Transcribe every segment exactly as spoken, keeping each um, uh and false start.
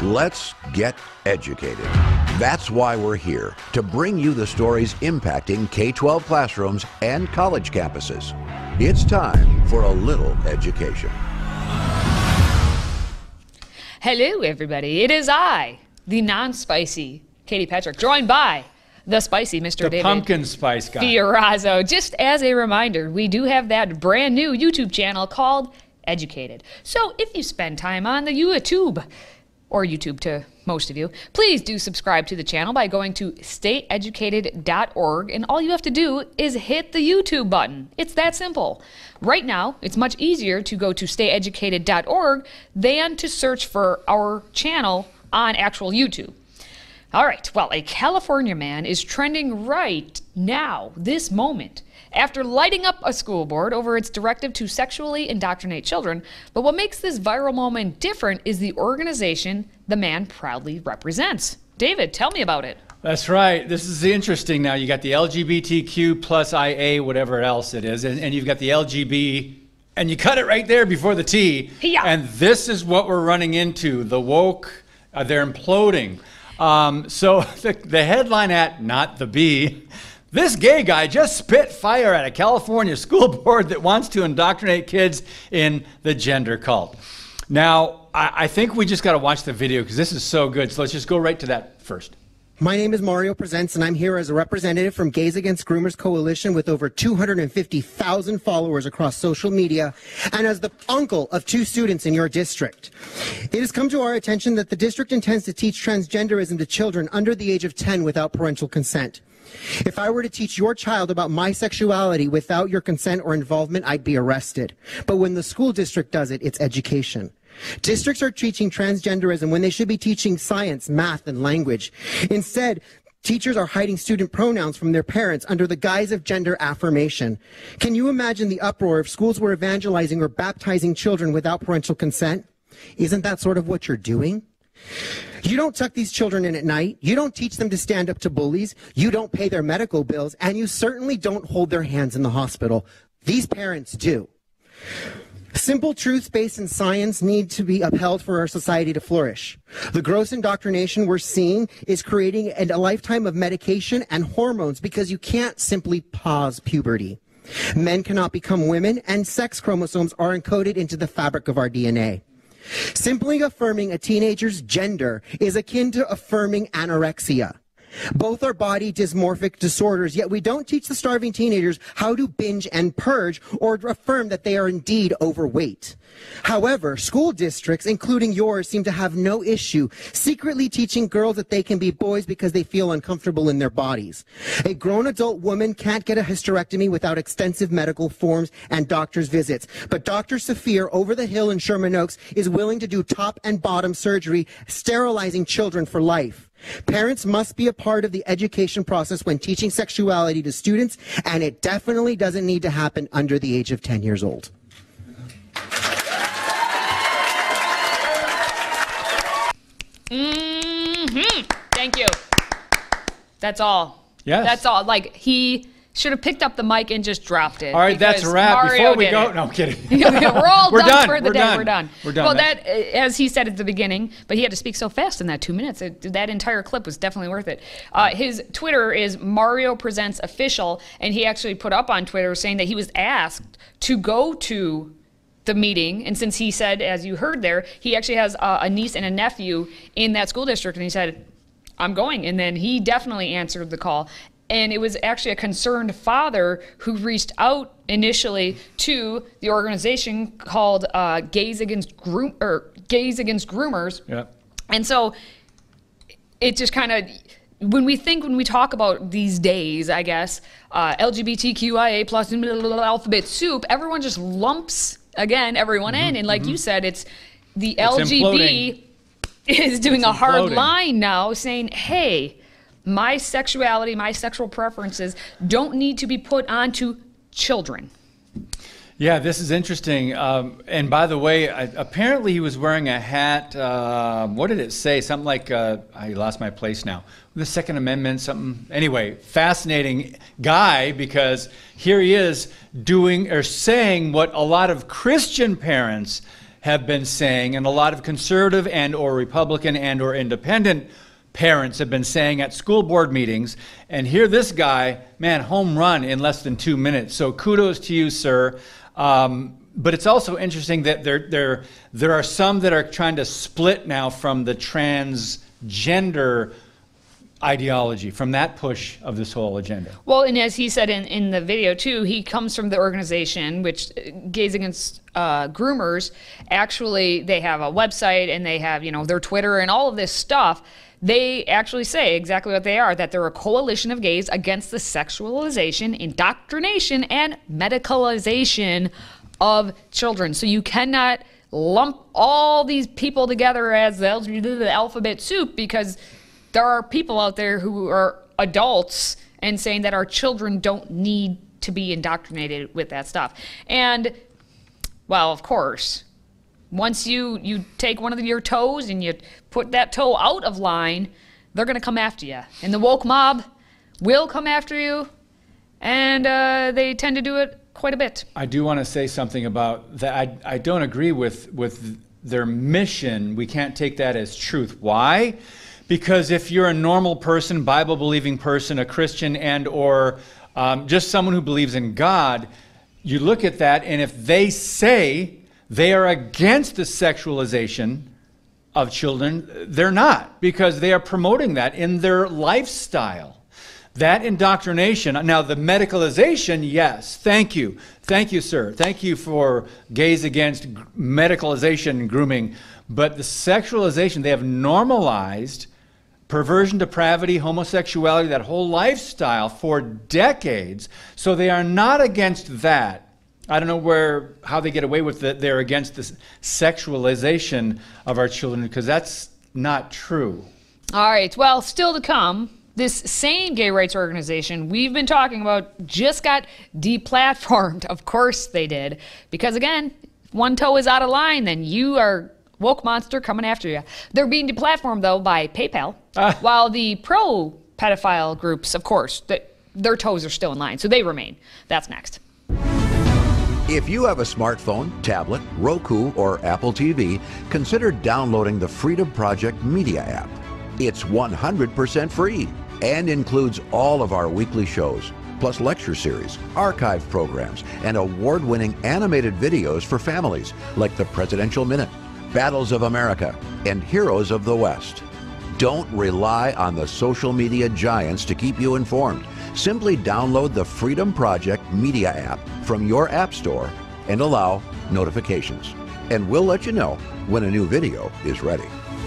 Let's get educated. That's why we're here, to bring you the stories impacting K twelve classrooms and college campuses. It's time for a little education. Hello, everybody. It is I, the non-spicy Katie Patrick, joined by the spicy Mister The David pumpkin spice guy. Fiorazzo. Just as a reminder, we do have that brand new YouTube channel called Educated. So if you spend time on the YouTube, or YouTube to most of you, please do subscribe to the channel by going to stay educated dot org, and all you have to do is hit the YouTube button. It's that simple. Right now, it's much easier to go to stay educated dot org than to search for our channel on actual YouTube. All right, well, a California man is trending right now, this moment, after lighting up a school board over its directive to sexually indoctrinate children. But what makes this viral moment different is the organization the man proudly represents. David, tell me about it. That's right. This is interesting now. You got the L G B T Q plus I A, whatever else it is, and, and you've got the L G B, and you cut it right there before the T. Yeah. And this is what we're running into. The woke, uh, they're imploding. Um, so the, the headline at Not the B, this gay guy just spit fire at a California school board that wants to indoctrinate kids in the gender cult. Now, I, I think we just got to watch the video because this is so good. So let's just go right to that first. My name is Mario Presents, and I'm here as a representative from Gays Against Groomers Coalition with over two hundred fifty thousand followers across social media, and as the uncle of two students in your district. It has come to our attention that the district intends to teach transgenderism to children under the age of ten without parental consent. If I were to teach your child about my sexuality without your consent or involvement, I'd be arrested. But when the school district does it, it's education. Districts are teaching transgenderism when they should be teaching science, math, and language. Instead, teachers are hiding student pronouns from their parents under the guise of gender affirmation. Can you imagine the uproar if schools were evangelizing or baptizing children without parental consent? Isn't that sort of what you're doing? You don't tuck these children in at night. You don't teach them to stand up to bullies. You don't pay their medical bills. And you certainly don't hold their hands in the hospital. These parents do. Simple truths based in science need to be upheld for our society to flourish. The gross indoctrination we're seeing is creating a lifetime of medication and hormones because you can't simply pause puberty. Men cannot become women, and sex chromosomes are encoded into the fabric of our D N A. Simply affirming a teenager's gender is akin to affirming anorexia. Both are body dysmorphic disorders, yet we don't teach the starving teenagers how to binge and purge or affirm that they are indeed overweight. However, school districts, including yours, seem to have no issue secretly teaching girls that they can be boys because they feel uncomfortable in their bodies. A grown adult woman can't get a hysterectomy without extensive medical forms and doctor's visits. But Doctor Saphir over the hill in Sherman Oaks is willing to do top and bottom surgery, sterilizing children for life. Parents must be a part of the education process when teaching sexuality to students, and it definitely doesn't need to happen under the age of ten years old. Mm-hmm. Thank you. That's all. Yes. That's all. Like, he should have picked up the mic and just dropped it. All right, that's a wrap. Mario Before we did go, it. no, I'm kidding. We're all We're done, done. for the We're day. done. We're done. We're done. Well, That- that, as he said at the beginning, but he had to speak so fast in that two minutes. It, that entire clip was definitely worth it. Uh, his Twitter is Mario Presents Official, and he actually put up on Twitter saying that he was asked to go to the meeting, and since he said, as you heard there, he actually has a, a niece and a nephew in that school district, and he said, I'm going. And then he definitely answered the call. And it was actually a concerned father who reached out initially to the organization called uh, Gays Against Groom or Gays Against Groomers. Yeah. And so it just kind of, when we think, when we talk about these days, I guess, uh, L G B T Q I A plus alphabet soup, everyone just lumps, again, everyone mm-hmm, in. And like mm-hmm. you said, it's the it's L G B imploding. Is doing it's a hard imploding. line now saying, hey, my sexuality, my sexual preferences don't need to be put onto children. Yeah, this is interesting. Um, and by the way, I, apparently he was wearing a hat. Uh, what did it say? Something like, uh, I lost my place now. The Second Amendment, something. Anyway, fascinating guy, because here he is doing or saying what a lot of Christian parents have been saying, and a lot of conservative and or Republican and or independent parents have been saying at school board meetings. And here this guy, man, home run in less than two minutes. So kudos to you, sir. Um, but it's also interesting that there, there, there are some that are trying to split now from the transgender ideology, from that push of this whole agenda. Well, and as he said in, in the video too, he comes from the organization which Gays Against uh, Groomers. Actually, they have a website and they have, you know, their Twitter and all of this stuff. They actually say exactly what they are, that they're a coalition of gays against the sexualization, indoctrination, and medicalization of children. So you cannot lump all these people together as the, the alphabet soup, because there are people out there who are adults and saying that our children don't need to be indoctrinated with that stuff. And, well, of course, once you, you take one of your toes and you put that toe out of line, they're going to come after you. And the woke mob will come after you, and uh, they tend to do it quite a bit. I do want to say something about that. I, I don't agree with, with their mission. We can't take that as truth. Why? Because if you're a normal person, Bible-believing person, a Christian, and or um, just someone who believes in God, you look at that, and if they say they are against the sexualization of children, they're not, because they are promoting that in their lifestyle. That indoctrination, now the medicalization, yes, thank you. Thank you, sir. Thank you for Gays Against Medicalization and Grooming. But the sexualization, they have normalized perversion, depravity, homosexuality, that whole lifestyle for decades. So they are not against that. I don't know where, how they get away with it. They're against the sexualization of our children, because that's not true. All right, well, still to come, this same gay rights organization we've been talking about just got deplatformed. Of course they did. Because again, if one toe is out of line, then you are woke monster coming after you. They're being deplatformed, though, by PayPal, ah. while the pro-pedophile groups, of course, the, their toes are still in line, so they remain. That's next. If you have a smartphone, tablet, Roku, or Apple T V, consider downloading the Freedom Project Media app. It's one hundred percent free and includes all of our weekly shows, plus lecture series, archive programs, and award-winning animated videos for families like the Presidential Minute, Battles of America, and Heroes of the West. Don't rely on the social media giants to keep you informed. Simply download the Freedom Project Media app from your app store and allow notifications. And we'll let you know when a new video is ready.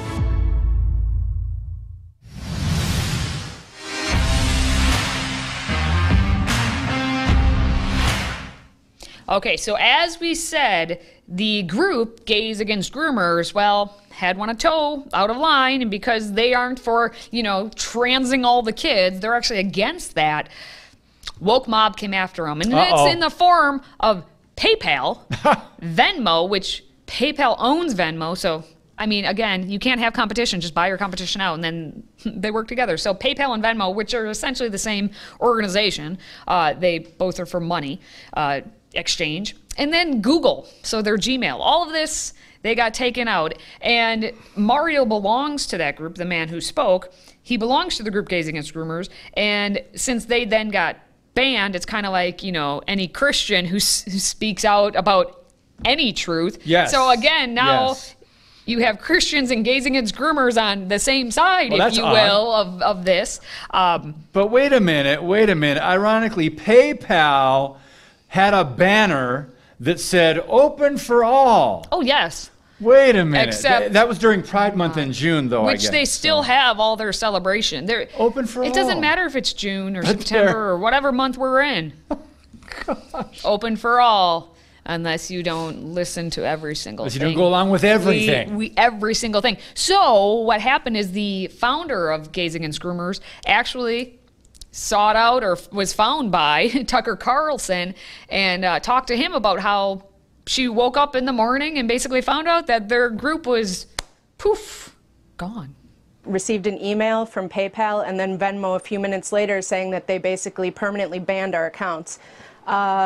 Okay, so as we said, the group, Gays Against Groomers, well, had one a toe out of line, and because they aren't for, you know, transing all the kids, they're actually against that. Woke mob came after them, and Uh-oh. it's in the form of PayPal, Venmo, which PayPal owns Venmo, so, I mean, again, you can't have competition, just buy your competition out, and then they work together. So PayPal and Venmo, which are essentially the same organization, uh, they both are for money, uh, exchange, and then Google, so their Gmail. All of this, they got taken out, and Mario belongs to that group, the man who spoke. He belongs to the group Gays Against Groomers, and since they then got banned, it's kind of like, you know, any Christian who, s who speaks out about any truth. Yes. So again, now yes. you have Christians and Gays Against Groomers on the same side, well, if you odd. will, of, of this. Um, but wait a minute, wait a minute. Ironically, PayPal had a banner that said "Open for all." oh, yes. Wait a minute. Except- Th that was during Pride Month in June, though. Which I guess, they still so. have all their celebration. They're Open for It all. doesn't matter if it's June or But September they're- or whatever month we're in. Gosh. Open for all, unless you don't listen to every single Unless you thing. don't go along with everything. We, we every single thing. So what happened is the founder of Gays Against Groomers actually sought out or was found by Tucker Carlson and uh, talked to him about how she woke up in the morning and basically found out that their group was poof, gone. Received an email from PayPal and then Venmo a few minutes later saying that they basically permanently banned our accounts. Um,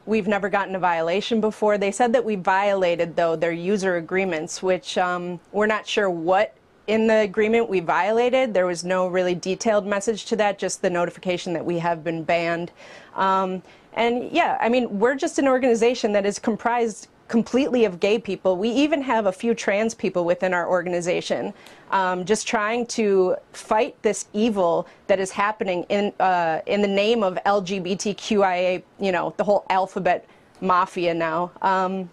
we've never gotten a violation before. They said that we violated, though, their user agreements, which um, we're not sure what in the agreement we violated. There was no really detailed message to that, just the notification that we have been banned. Um, and yeah, I mean, we're just an organization that is comprised completely of gay people. We even have a few trans people within our organization, um, just trying to fight this evil that is happening in uh, in the name of L G B T Q I A, you know, the whole alphabet mafia now. Um,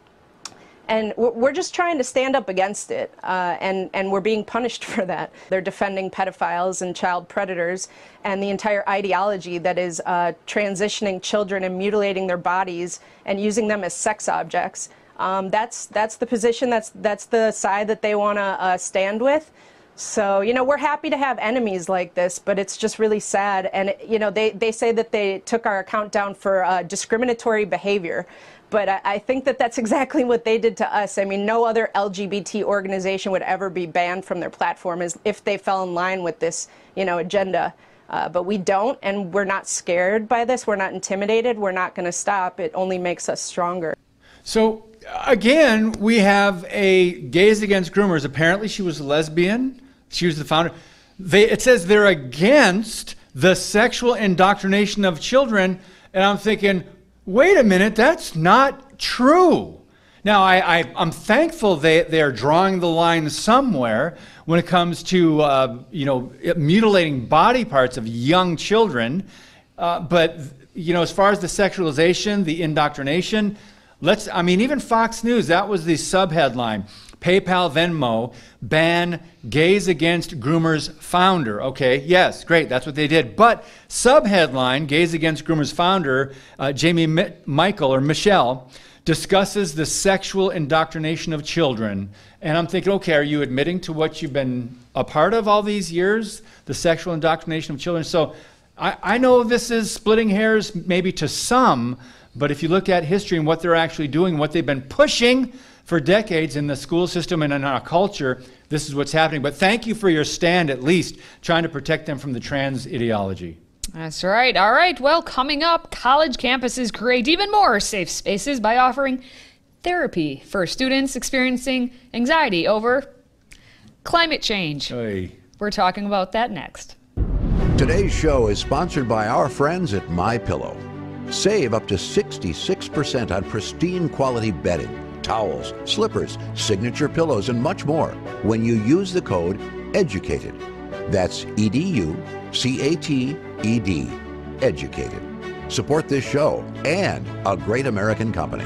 And we're just trying to stand up against it, uh, and, and we're being punished for that. They're defending pedophiles and child predators and the entire ideology that is uh, transitioning children and mutilating their bodies and using them as sex objects. Um, that's, that's the position, that's, that's the side that they want to uh, stand with. So, you know, we're happy to have enemies like this, but it's just really sad. And, you know, they, they say that they took our account down for uh, discriminatory behavior. But I, I think that that's exactly what they did to us. I mean, no other L G B T organization would ever be banned from their platform as if they fell in line with this, you know, agenda. Uh, but we don't, and we're not scared by this. We're not intimidated. We're not going to stop. It only makes us stronger. So again, we have a Gays Against Groomers. Apparently she was a lesbian. She was the founder. They, it says they're against the sexual indoctrination of children. And I'm thinking, wait a minute, that's not true. Now, I, I, I'm thankful they, they're drawing the line somewhere when it comes to, uh, you know, mutilating body parts of young children. Uh, but, you know, as far as the sexualization, the indoctrination, let's, I mean, even Fox News, that was the subheadline. PayPal, Venmo, ban Gays Against Groomers founder. Okay, yes, great, that's what they did. But subheadline, Gays Against Groomers founder, uh, Jamie Mi- Michael, or Michelle, discusses the sexual indoctrination of children. And I'm thinking, okay, are you admitting to what you've been a part of all these years? The sexual indoctrination of children? So I, I know this is splitting hairs maybe to some, but if you look at history and what they're actually doing, what they've been pushing for decades in the school system and in our culture, this is what's happening. But thank you for your stand, at least, trying to protect them from the trans ideology. That's right. All right. Well, coming up, college campuses create even more safe spaces by offering therapy for students experiencing anxiety over climate change. Oy. We're talking about that next. Today's show is sponsored by our friends at MyPillow. Save up to sixty-six percent on pristine quality bedding, towels, slippers, signature pillows, and much more when you use the code EDUCATED. That's E D U C A T E D, EDUCATED. Support this show and a great American company.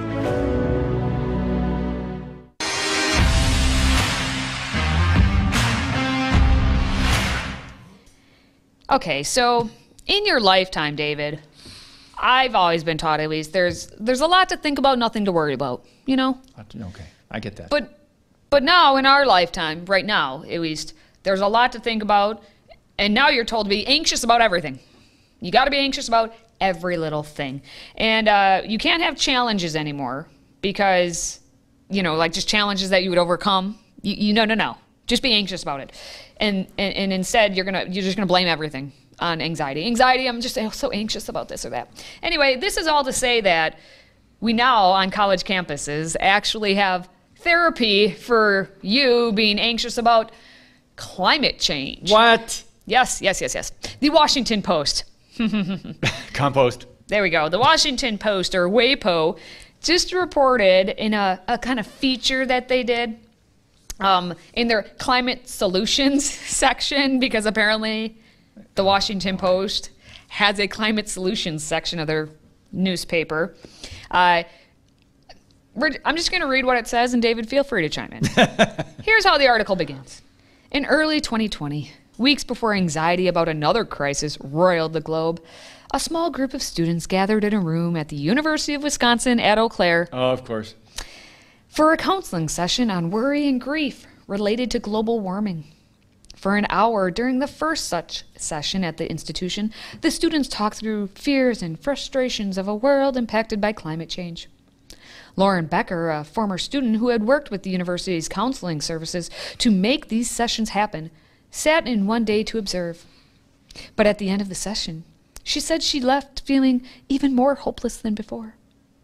Okay, so in your lifetime, David, I've always been taught, at least, there's there's a lot to think about, nothing to worry about, you know? Okay, I get that. But but now, in our lifetime, right now, at least, there's a lot to think about, and now you're told to be anxious about everything. You got to be anxious about every little thing. And uh, you can't have challenges anymore because, you know, like just challenges that you would overcome. You, you no, no, no. Just be anxious about it. And, and, and instead, you're gonna you're just going to blame everything on anxiety. Anxiety, I'm just so anxious about this or that. Anyway, this is all to say that we now on college campuses actually have therapy for you being anxious about climate change. What? Yes, yes, yes, yes. The Washington Post. Compost. There we go. The Washington Post, or WAPO, just reported in a, a kind of feature that they did um, in their climate solutions section, because apparently the Washington Post has a climate solutions section of their newspaper. Uh, we're, I'm just going to read what it says, and David, feel free to chime in. Here's how the article begins. In early twenty twenty, weeks before anxiety about another crisis roiled the globe, a small group of students gathered in a room at the University of Wisconsin at Eau Claire. Oh, of course. For a counseling session on worry and grief related to global warming. For an hour during the first such session at the institution, the students talked through fears and frustrations of a world impacted by climate change. Lauren Becker, a former student who had worked with the university's counseling services to make these sessions happen, sat in one day to observe. But at the end of the session, she said she left feeling even more hopeless than before.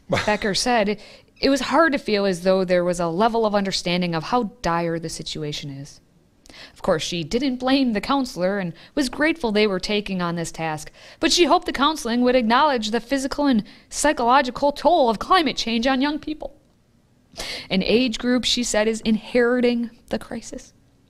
Becker said it was hard to feel as though there was a level of understanding of how dire the situation is. Of course, she didn't blame the counselor and was grateful they were taking on this task, but she hoped the counseling would acknowledge the physical and psychological toll of climate change on young people. An age group, she said, is inheriting the crisis.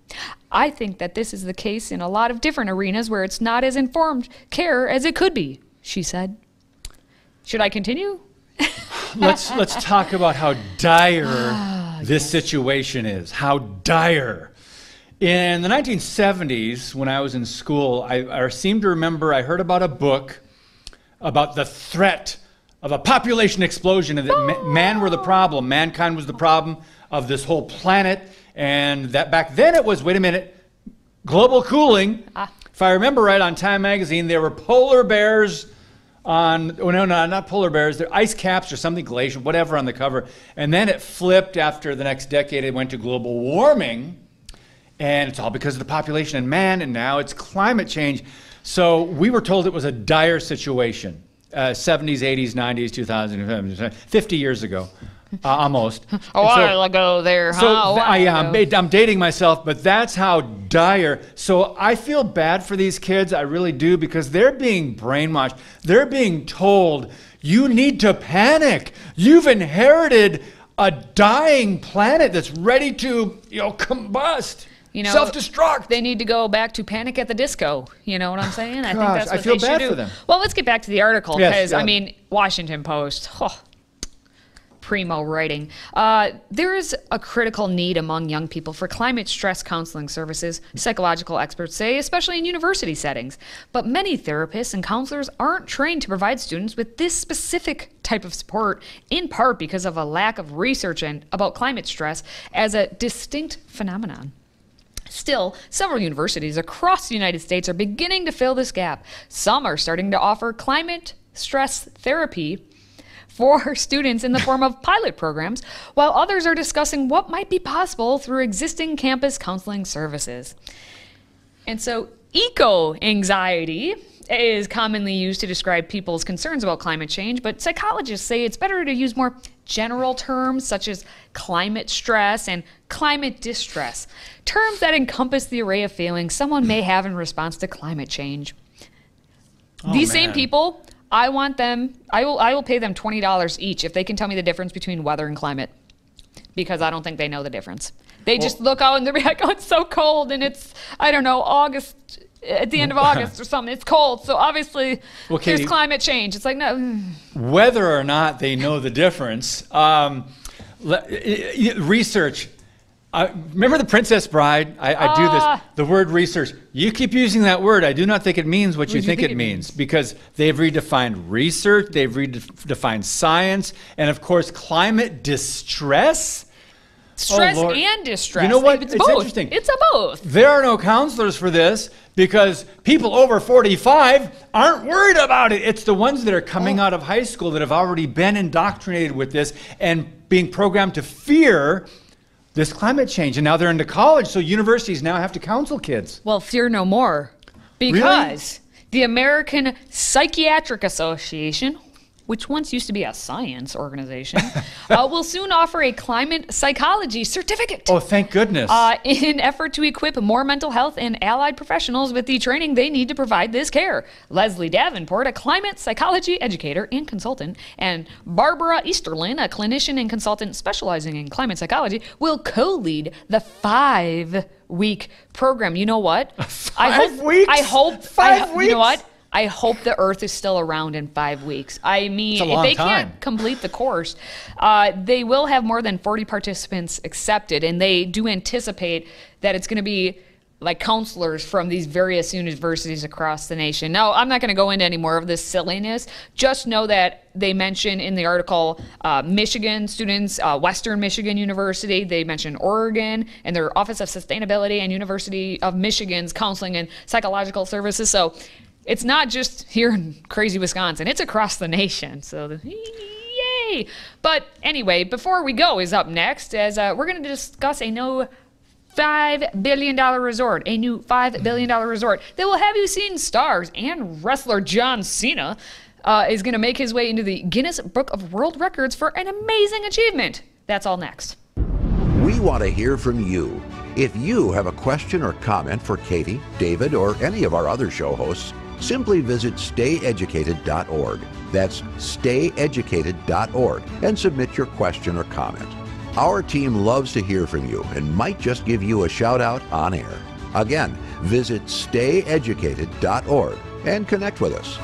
I think that this is the case in a lot of different arenas where it's not as informed care as it could be, she said. Should I continue? let's let's talk about how dire ah, this yes. situation is. How dire. In the nineteen seventies, when I was in school, I, I seem to remember I heard about a book about the threat of a population explosion, and that oh. ma man were the problem, mankind was the problem of this whole planet, and that back then it was, wait a minute, global cooling. Ah. If I remember right, on Time magazine, there were polar bears on, oh no, no, not polar bears, they're ice caps or something, glacial, whatever on the cover. And then it flipped after the next decade, it went to global warming. And it's all because of the population and man, and now it's climate change. So we were told it was a dire situation. Uh, seventies, eighties, nineties, two thousand, fifty years ago, uh, almost. A while so, ago there, huh? So I, yeah, I'm, I'm dating myself, but that's how dire. So I feel bad for these kids, I really do, because they're being brainwashed. They're being told, you need to panic. You've inherited a dying planet that's ready to, you know, combust. You know, self-destruct. They need to go back to Panic at the Disco. You know what I'm saying? Gosh, I think that's what I feel they bad should for do. them. Well, let's get back to the article because, yes, yeah. I mean, Washington Post, oh, primo writing. Uh, there is a critical need among young people for climate stress counseling services, psychological experts say, especially in university settings. But many therapists and counselors aren't trained to provide students with this specific type of support, in part because of a lack of research in, about climate stress as a distinct phenomenon. Still, several universities across the United States are beginning to fill this gap. Some are starting to offer climate stress therapy for students in the form of pilot programs, while others are discussing what might be possible through existing campus counseling services. And so, eco-anxiety is commonly used to describe people's concerns about climate change, but psychologists say it's better to use more general terms such as climate stress and climate distress, terms that encompass the array of feelings someone may have in response to climate change. Oh, These man. same people, I want them, I will, I will pay them twenty dollars each if they can tell me the difference between weather and climate, because I don't think they know the difference. They well, just look out and they're like, oh, it's so cold and it's, I don't know, August, at the end of August or something. It's cold, so obviously well, Katie, there's climate change. It's like, no. Whether or not they know the difference, um, research. Uh, remember The Princess Bride? I, I uh, do this. The word research. You keep using that word. I do not think it means what you, think, think it means, means because they've redefined research, they've redefined science, and of course, climate distress. Stress oh, and distress. You know what? It's, it's both. interesting. It's a both. There are no counselors for this because people over forty-five aren't worried about it. It's the ones that are coming oh. out of high school that have already been indoctrinated with this and being programmed to fear this climate change. And now they're into college, so universities now have to counsel kids. Well, fear no more. Because really? The American Psychiatric Association, which once used to be a science organization, uh, will soon offer a climate psychology certificate. Oh, thank goodness. Uh, in an effort to equip more mental health and allied professionals with the training they need to provide this care. Leslie Davenport, a climate psychology educator and consultant, and Barbara Easterlin, a clinician and consultant specializing in climate psychology, will co-lead the five-week program. You know what? Five I hope, weeks? I hope. Five I, weeks? You know what? I hope the Earth is still around in five weeks. I mean, if they time. can't complete the course, uh, they will have more than forty participants accepted, and they do anticipate that it's going to be like counselors from these various universities across the nation. Now, I'm not going to go into any more of this silliness. Just know that they mention in the article uh, Michigan students, uh, Western Michigan University. They mention Oregon and their Office of Sustainability and University of Michigan's Counseling and Psychological Services. So it's not just here in crazy Wisconsin. It's across the nation. So, the, yay! But anyway, Before We Go is up next, as uh, we're going to discuss a new five billion dollar resort, a new five billion dollar resort that will have you seeing stars and wrestler John Cena uh, is going to make his way into the Guinness Book of World Records for an amazing achievement. That's all next. We want to hear from you. If you have a question or comment for Katie, David, or any of our other show hosts, simply visit stay educated dot org. That's stay educated dot org and submit your question or comment. Our team loves to hear from you and might just give you a shout out on air. Again, visit stay educated dot org and connect with us.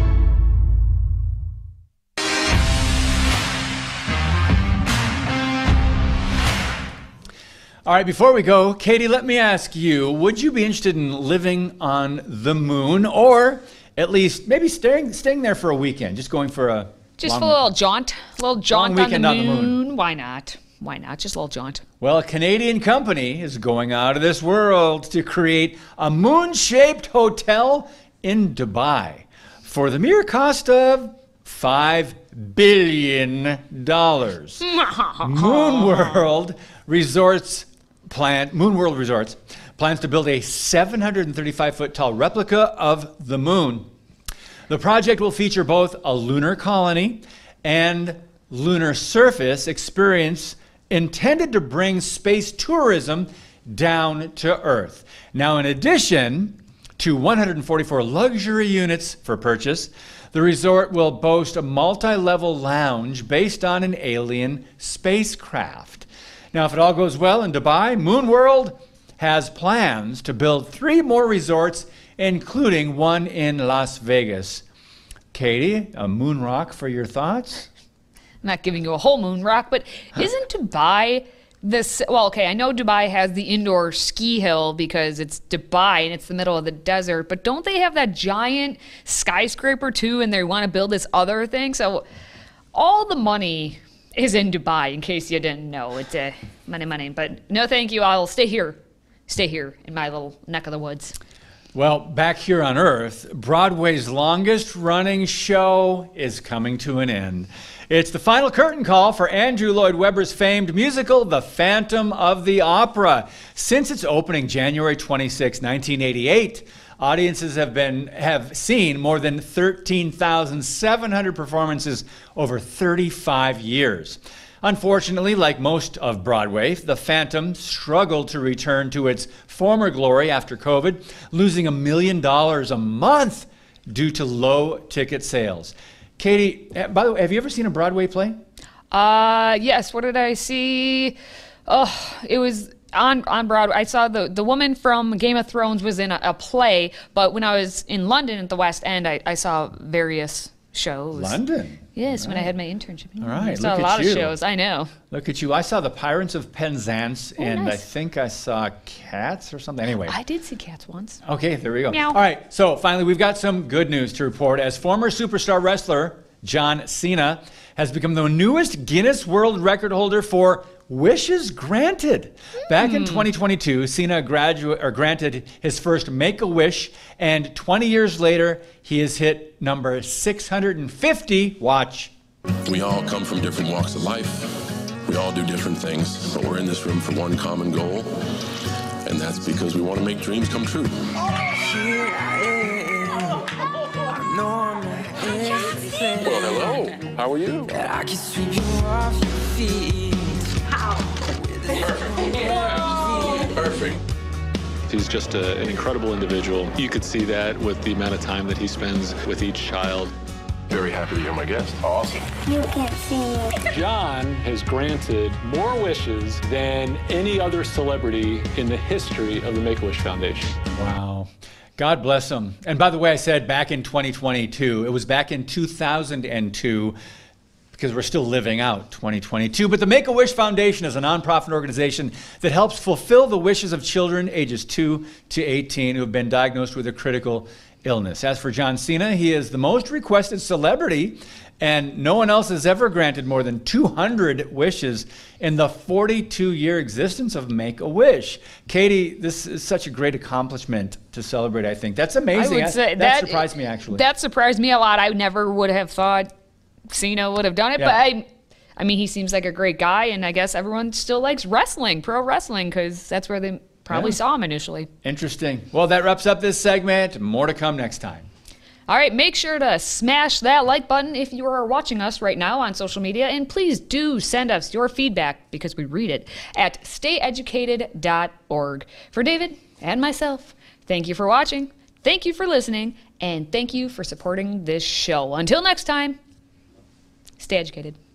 All right, before we go, Katie, let me ask you, would you be interested in living on the moon, or at least maybe staying staying there for a weekend, just going for a Just long, for a little jaunt, a little jaunt on the, weekend on the moon. Why not? Why not? Just a little jaunt. Well, a Canadian company is going out of this world to create a moon-shaped hotel in Dubai for the mere cost of five billion dollars. Moon World Resorts plan, Moon World Resorts plans to build a seven hundred thirty-five foot tall replica of the moon. The project will feature both a lunar colony and lunar surface experience intended to bring space tourism down to Earth. Now, in addition to one hundred forty-four luxury units for purchase, the resort will boast a multi-level lounge based on an alien spacecraft. Now, if it all goes well in Dubai, Moon World has plans to build three more resorts, including one in Las Vegas. Katie, a moon rock for your thoughts? I'm not giving you a whole moon rock, but isn't Dubai this? Well, okay, I know Dubai has the indoor ski hill because it's Dubai and it's the middle of the desert, but don't they have that giant skyscraper too, and they want to build this other thing? So all the money is in Dubai, in case you didn't know. It's uh, money, money. But no, thank you. I'll stay here. Stay here in my little neck of the woods. Well, back here on Earth, Broadway's longest running show is coming to an end. It's the final curtain call for Andrew Lloyd Webber's famed musical, The Phantom of the Opera. Since its opening January twenty-sixth, nineteen eighty-eight, audiences have been have seen more than thirteen thousand seven hundred performances over thirty-five years. Unfortunately, like most of Broadway, The Phantom struggled to return to its former glory after COVID, losing a million dollars a month due to low ticket sales. Katie, by the way, have you ever seen a Broadway play? Uh, yes. What did I see? Oh, it was on on Broadway. I saw the the woman from Game of Thrones was in a, a play, but when I was in London at the West End, I, I saw various shows. London? Yes, All when right. I had my internship. All right, I saw look a at lot you. of shows. I know. Look at you. I saw The Pirates of Penzance, Oh, and nice. I think I saw Cats or something. Anyway. I did see Cats once. Okay, there we go. Meow. All right, so finally, we've got some good news to report. As former superstar wrestler John Cena has become the newest Guinness World Record holder for wishes granted. Back in twenty twenty-two, Cena gradu- or granted his first Make-A-Wish, and twenty years later, he has hit number six hundred fifty. Watch. We all come from different walks of life. We all do different things, but we're in this room for one common goal, and that's because we want to make dreams come true. Well, hello. How are you? I can sweep you off your feet. Perfect. He's just a, an incredible individual. You could see that with the amount of time that he spends with each child. Very happy to hear my guest. Awesome. You can't see me. John has granted more wishes than any other celebrity in the history of the Make-A-Wish Foundation. Wow. God bless him. And by the way, I said back in twenty twenty-two. It was back in two thousand two, because we're still living out twenty twenty-two. But the Make-A-Wish Foundation is a nonprofit organization that helps fulfill the wishes of children ages two to eighteen who have been diagnosed with a critical illness. As for John Cena, he is the most requested celebrity, and no one else has ever granted more than two hundred wishes in the forty-two year existence of Make-A-Wish. Katie, this is such a great accomplishment to celebrate, I think. That's amazing. I would say that, that surprised me, actually. That surprised me a lot. I never would have thought Cena would have done it, Yeah. but I, I mean, he seems like a great guy, and I guess everyone still likes wrestling, pro wrestling, because that's where they probably Yeah. saw him initially. Interesting. Well, that wraps up this segment. More to come next time. All right, make sure to smash that like button if you are watching us right now on social media, and please do send us your feedback, because we read it, at stay educated dot org. For David and myself, thank you for watching, thank you for listening, and thank you for supporting this show. Until next time, stay educated.